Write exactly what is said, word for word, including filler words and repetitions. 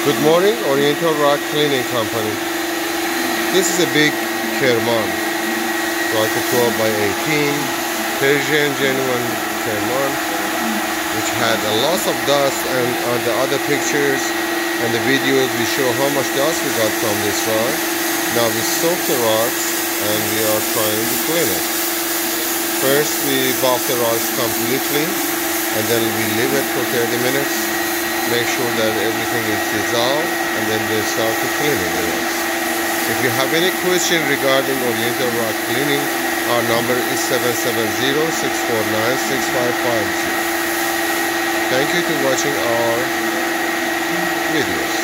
Good morning, Oriental Rock Cleaning Company. This is a big Kerman, like a twelve by eighteen Persian genuine Kerman, which had a lot of dust, and on the other pictures and the videos we show how much dust we got from this rod. Now we soak the rods and we are trying to clean it. First we buff the rods completely and then we leave it for thirty minutes. Make sure that everything is dissolved, and then we start to cleaning the rods. If you have any question regarding Oriental Rock Cleaning, our number is seven seven zero, six four nine, six five five zero. Thank you for watching our videos.